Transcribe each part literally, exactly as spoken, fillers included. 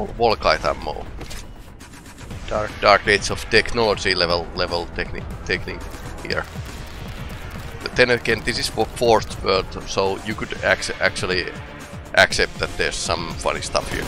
Volkite ammo. Dark Dark Age of Technology level level technique technique here. But then again, this is for fourth world, so you could ac actually accept that there's some funny stuff here.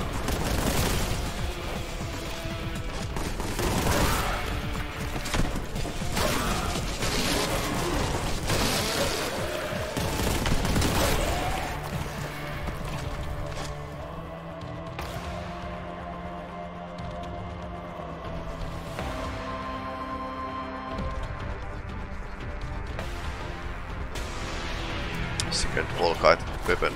Second Volkite weapon.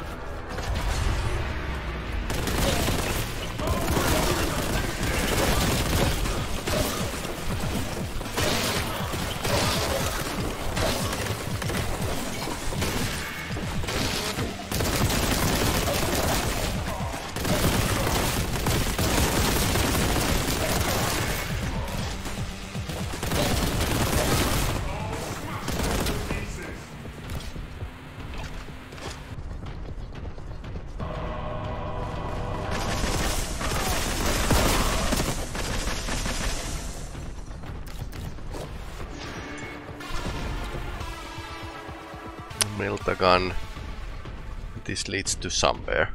Gun. This leads to somewhere.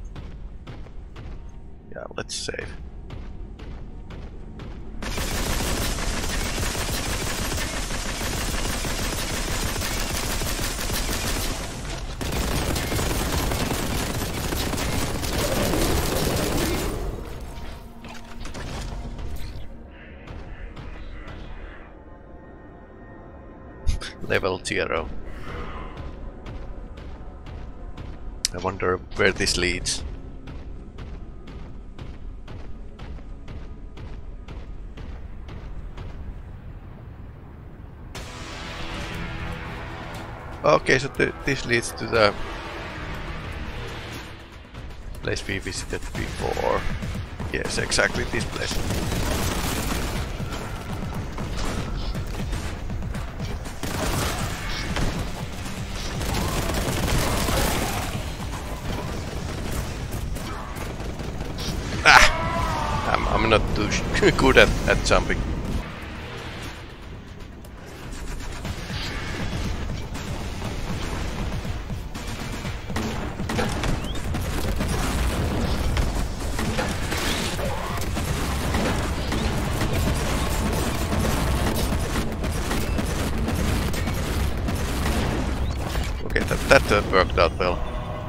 Yeah, let's save. Level zero. I wonder where this leads. Okay, so th this leads to the place we visited before. Yes, exactly this place. I'm not too good at, at jumping. Okay, that, that uh, worked out well.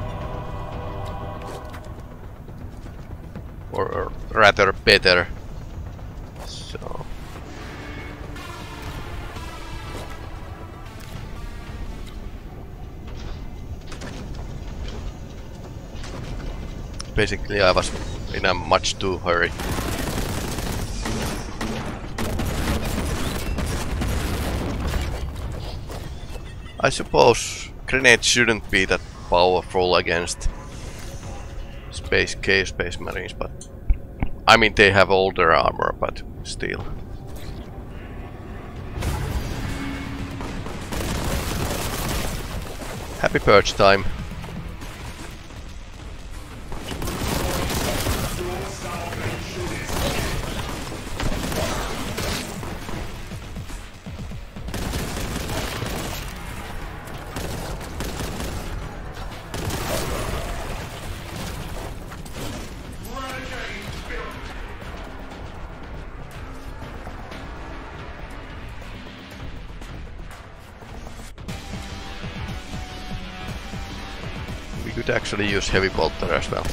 Or, or rather better. So basically I was in a much too hurry. I suppose grenades shouldn't be that powerful against Space K Space Marines, but I mean they have older armor, but still. Happy purge time. Could actually use heavy bolter as well.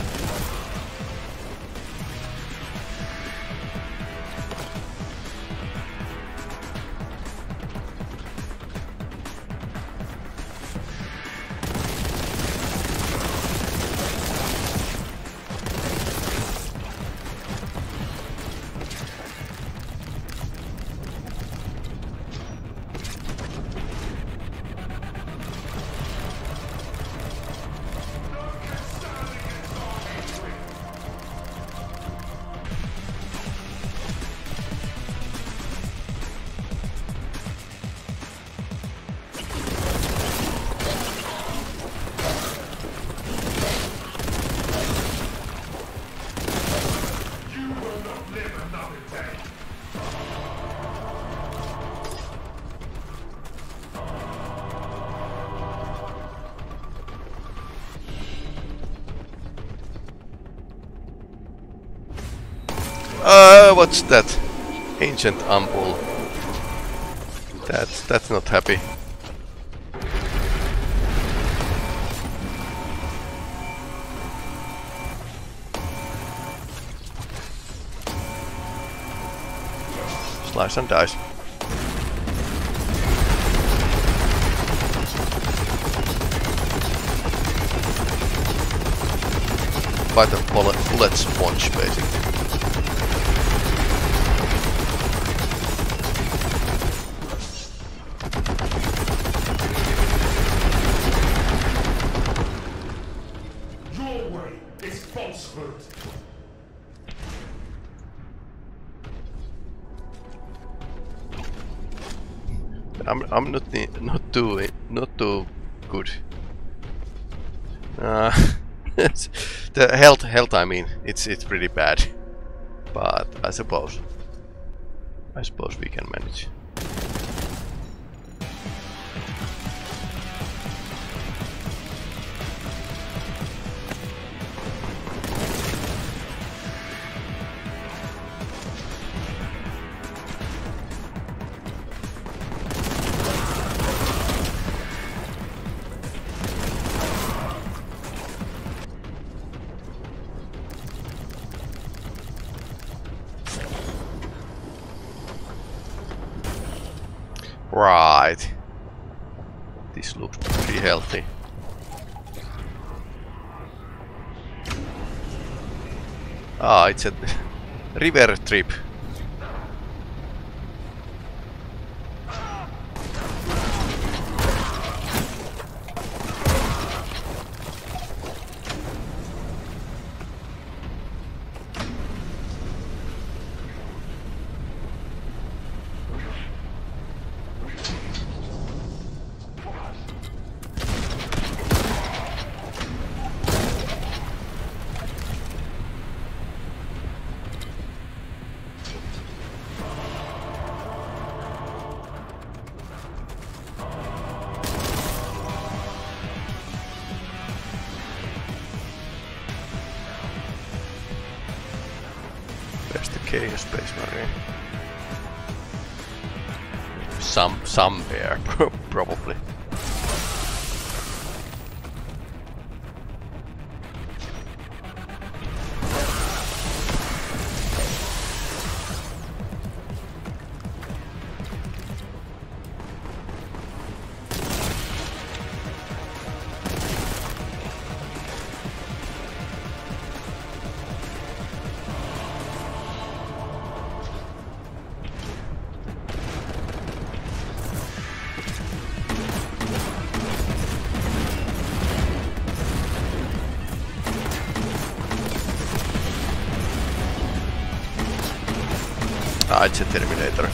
what's that? Ancient ample. That's that's not happy. Slice and dice. Quite a bullet, bullet sponge, basically. Your way is falsehood. I'm I'm not not too not too good. Uh, the health health I mean it's it's pretty bad, but I suppose I suppose we can manage. Right. This looks pretty healthy. Ah, it's a river trip. Chaos Space Marine. Some somewhere probably. Ah, it's a Terminator.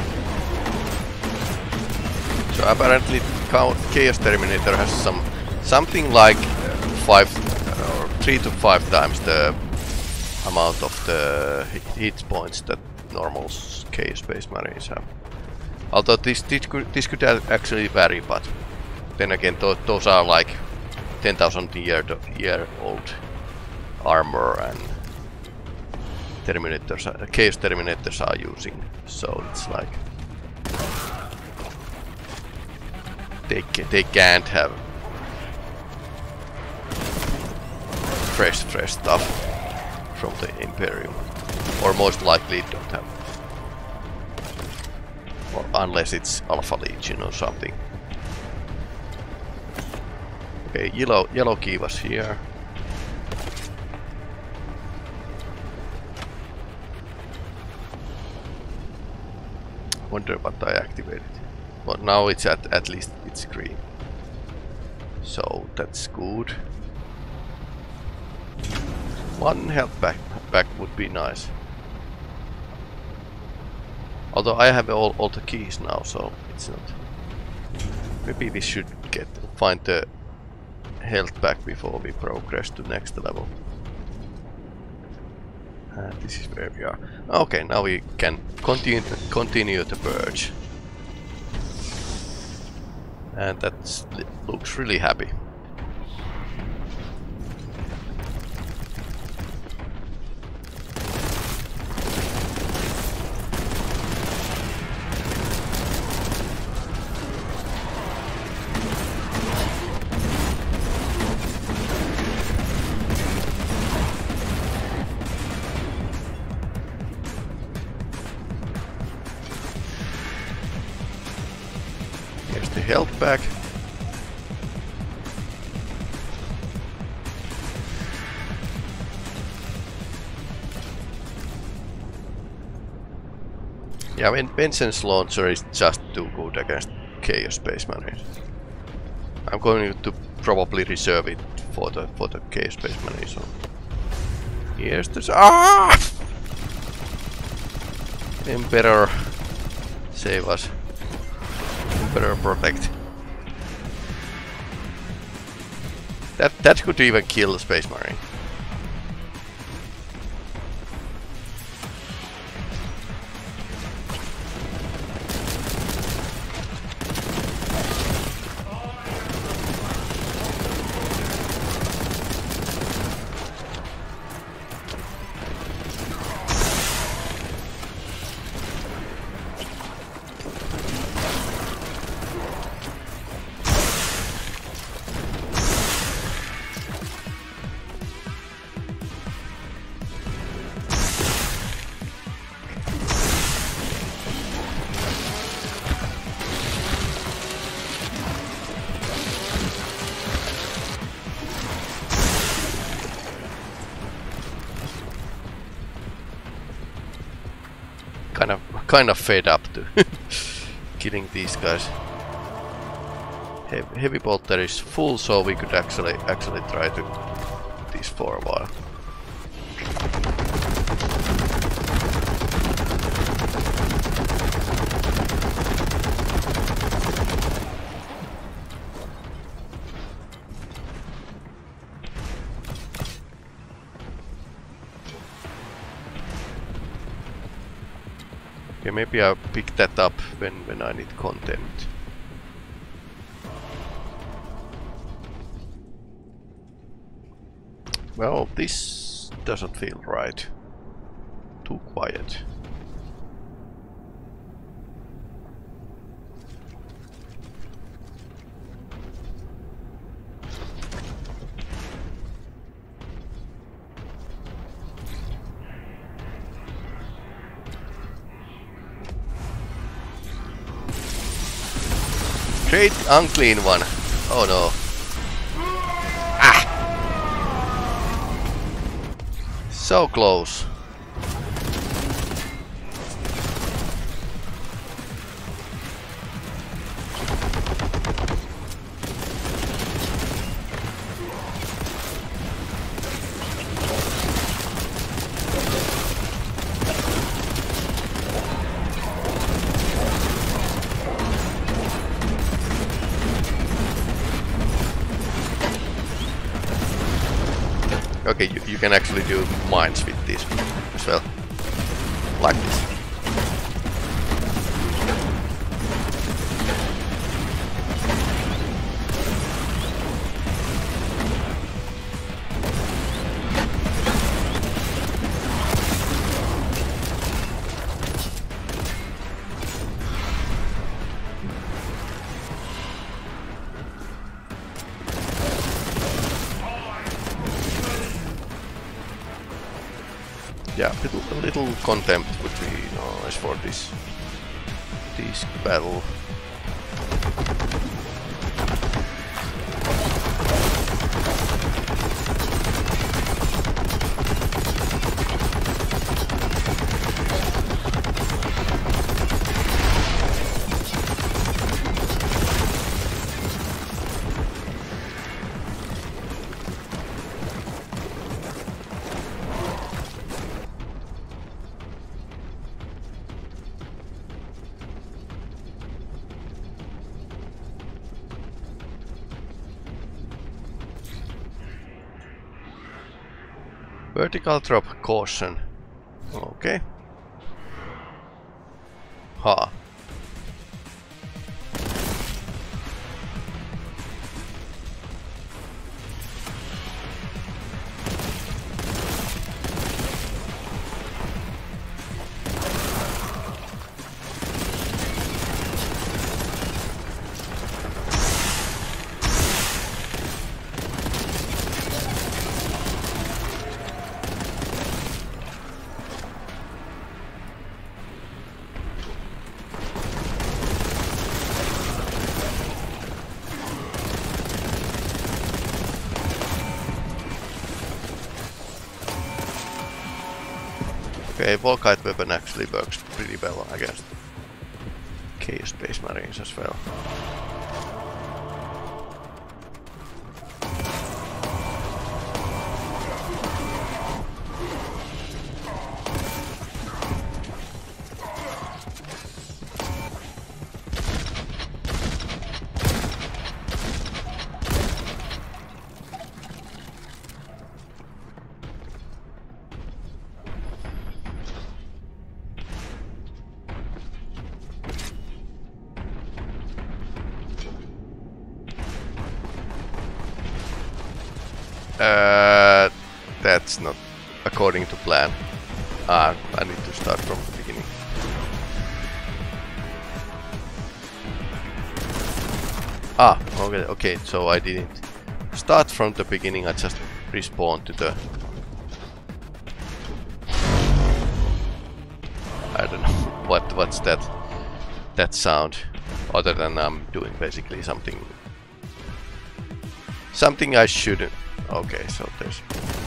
So apparently Chaos Terminator has some something like five or three to five times the amount of the hit points that normal Chaos Space Marines have. Although this this could, this could actually vary, but then again th those are like ten thousand year year old armor and Terminators, uh, Chaos Terminators are using, so it's like they ca they can't have fresh fresh stuff from the Imperium, or most likely don't have, or unless it's Alpha Legion or something. Okay, yellow yellow key was here. Wonder what I activated. But now it's at at least it's green. So that's good. One health back back would be nice. Although I have all, all the keys now, so it's not. Maybe we should get find the health back before we progress to next level. Uh, this is where we are. Okay, now we can continue continue the purge, and that looks really happy. Here's the health pack. Yeah, when Vengeance Launcher is just too good against Chaos Space Marine. I'm going to probably reserve it for the for the Chaos Space Marine. So here's this. Ah! Emperor, save us. Emperor, protect. That that could even kill the Space Marine. Kind of, kind of fed up to killing these guys. He heavy bolter is full, so we could actually actually try to do this for a while. Okay, maybe I'll pick that up when, when I need content. Well, this doesn't feel right. Too quiet. Great unclean one. Oh no. Ah! So close. Okay, you, you can actually do mines with this as well. Like this. Yeah, little, a little contempt would be nice for this this battle. Vertical drop caution. Okay. Ha. Okay, Volkite weapon actually works pretty well against Chaos Space Marines as well. Uh, that's not according to plan. Ah, I need to start from the beginning. Ah, okay, okay, so I didn't start from the beginning, I just respawned to the... I don't know, what what's that, that sound, other than I'm doing basically something... Something I shouldn't... Okay, so there's...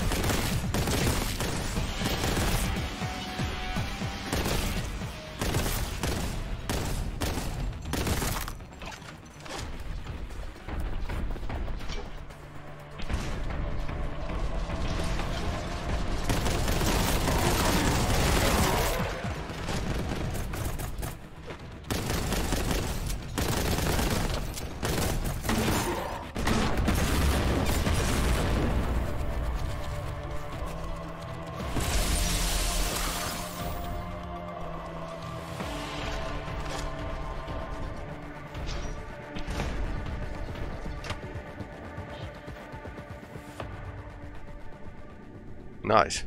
Nice.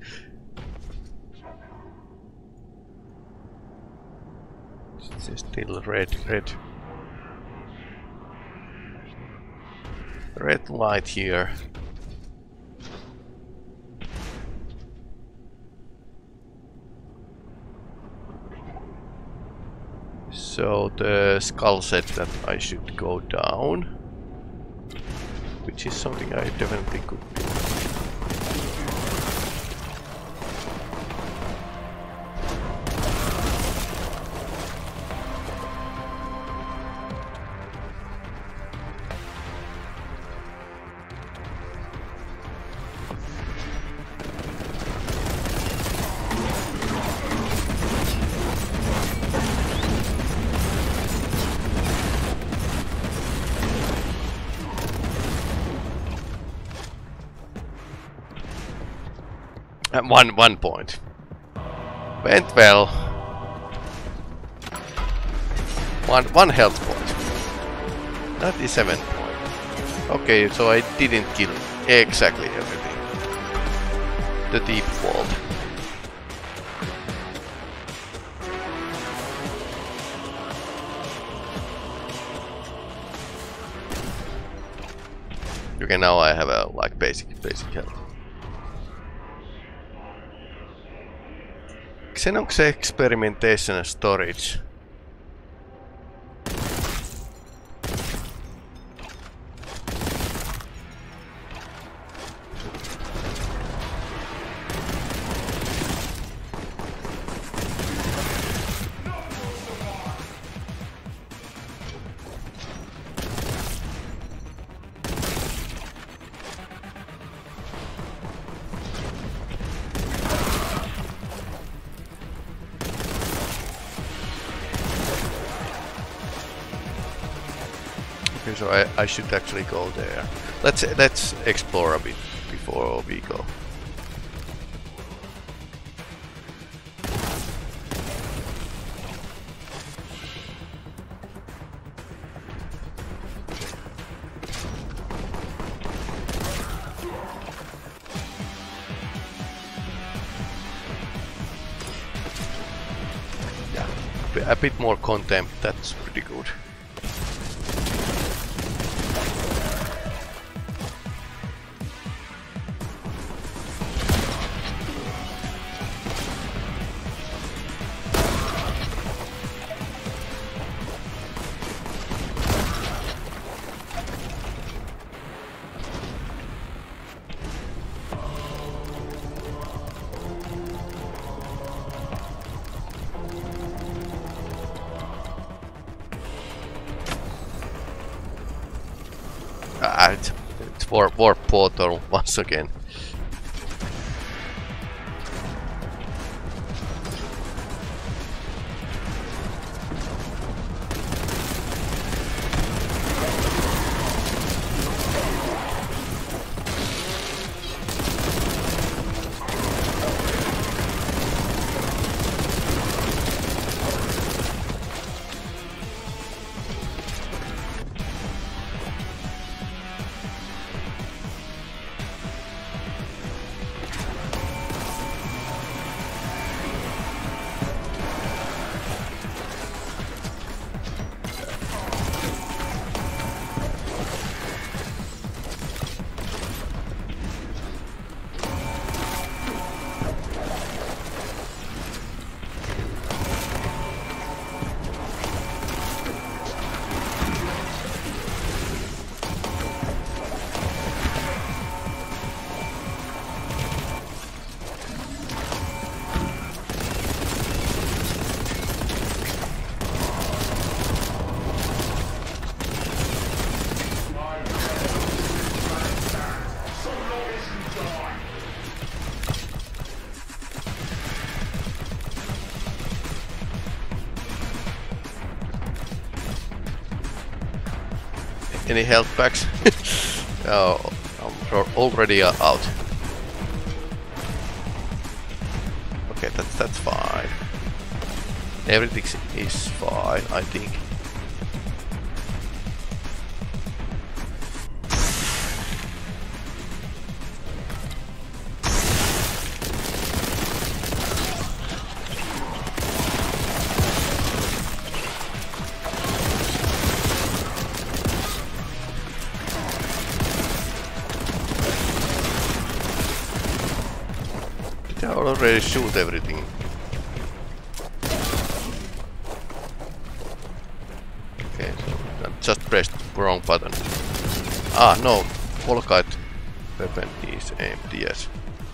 It's still red, red, red light here. So the skull said that I should go down, which is something I definitely could do. At one one point. Went well. One one health point. ninety-seven point. Okay, so I didn't kill exactly everything. The deep vault. Okay, now I have a like basic basic health. Xenox experimentation and storage. So I, I should actually go there. Let's let's explore a bit before we go. Yeah, a bit more contempt. That's pretty good. Ah, it's, it's warp, warp portal once again. Any health packs? Oh, I'm already uh, out. Okay, that's that's fine. Everything is fine, I think. I already shoot everything. Okay, so I just pressed the wrong button. Ah, no, Volkite weapon is empty, yes.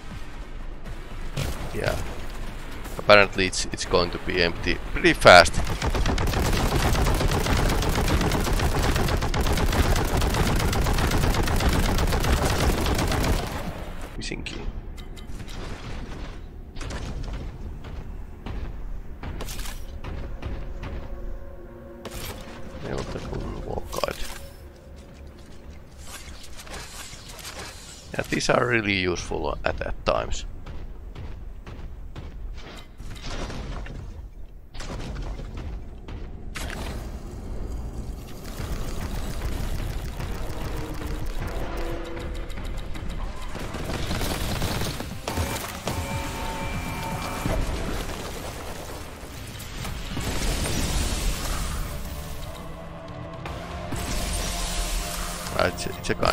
Yeah. Apparently it's it's going to be empty pretty fast. Missing key. Yeah, these are really useful at, at times. Right, it's, it's a gun.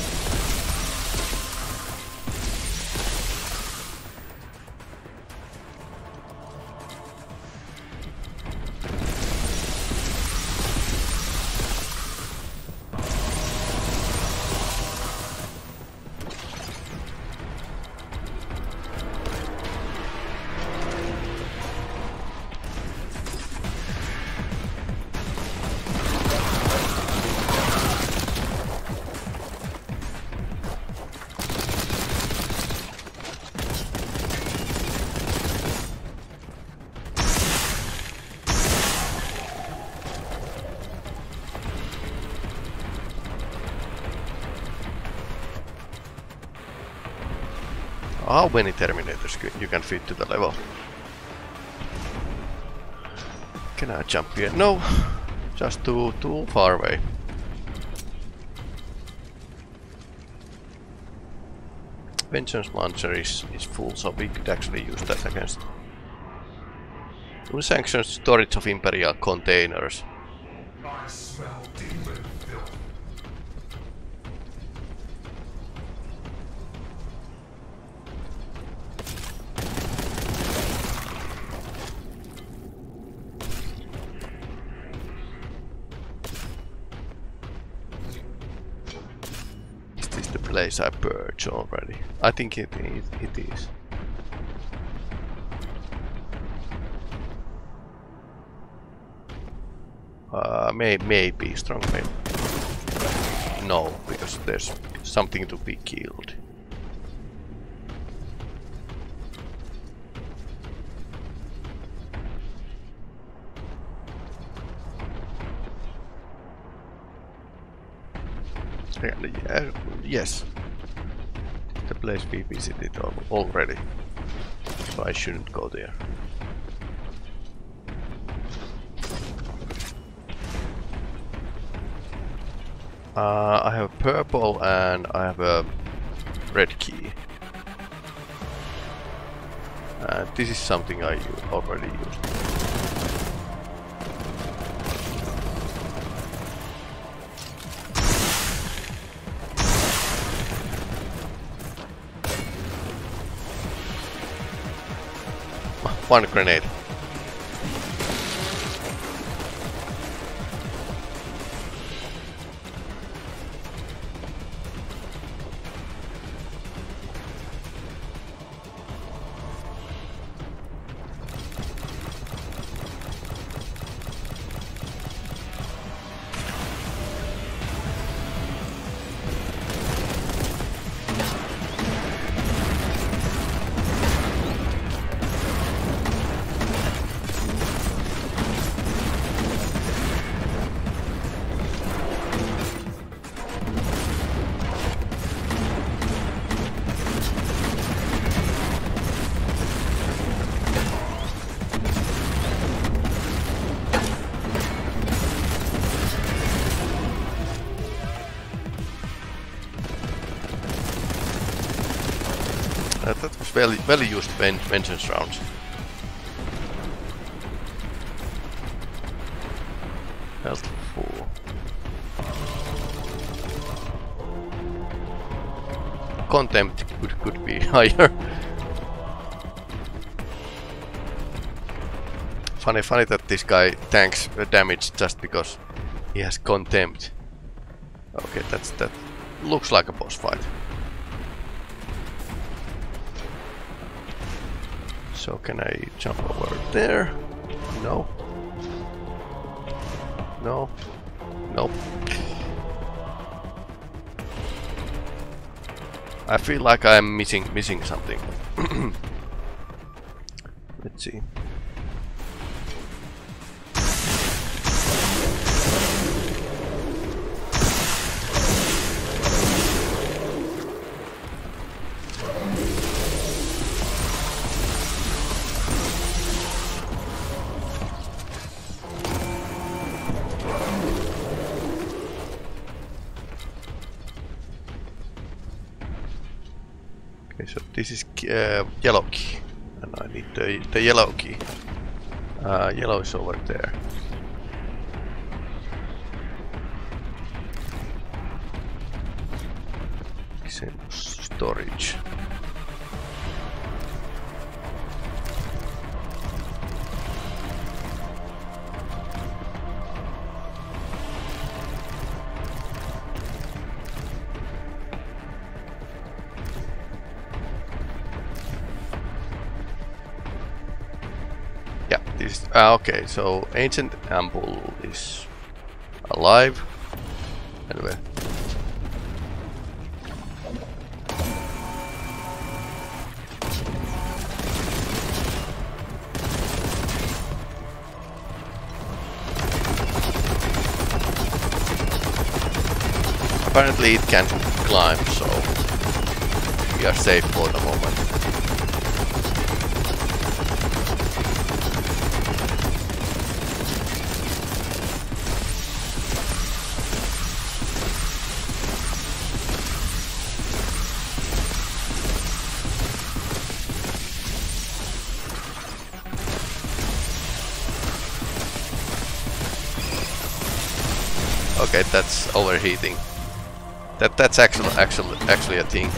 How many Terminators you can fit to the level? Can I jump here? No, just too too far away. Vengeance launcher is, is full, so we could actually use that against unsanctioned storage of Imperial containers. I smell demon filth. Is this the place I purged already? I think it, it, it is. Uh, may, maybe strong maybe. no, because there's something to be killed. Yeah, yes, the place we visited al already, so I shouldn't go there. Uh, I have purple and I have a red key. Uh, this is something I already used. One grenade. Uh, that was well, well used ven vengeance rounds. Health full. Contempt could, could be higher. Funny, funny that this guy tanks uh, damage just because he has contempt. Okay, that's that looks like a boss fight. So can I jump over there? No. No. Nope. I feel like I'm missing missing something. Let's see. So this is uh, yellow key, and I need the, the yellow key. Uh, yellow is over there. Storage. Ah, okay, so Ancient Ambull is alive. Anyway. Apparently it can't climb, so we are safe for the moment. Okay, that's overheating. That that's actually actually actually a thing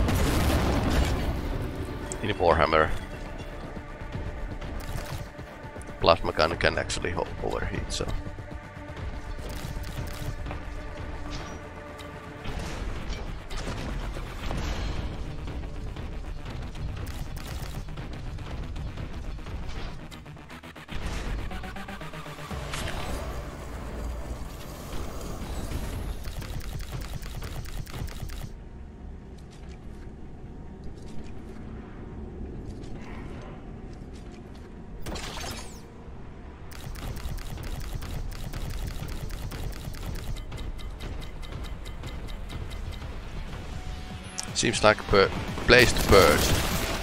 in Warhammer. Plasma gun can actually overheat, so. seems like a place to purge.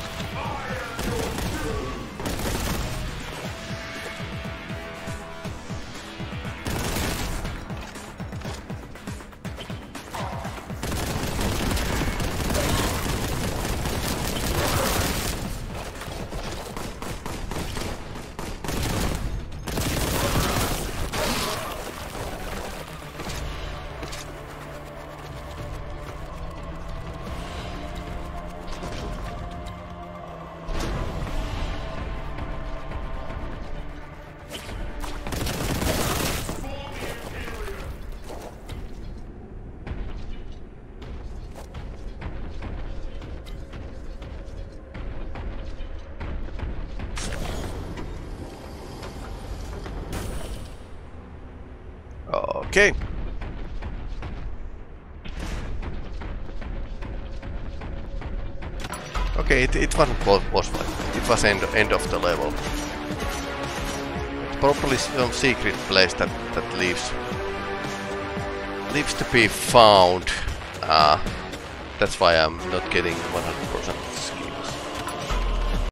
Okay. Okay, it, it wasn't boss fight. It was end end of the level. Probably some secret place that that leaves leaves to be found. Uh, that's why I'm not getting one hundred percent skill.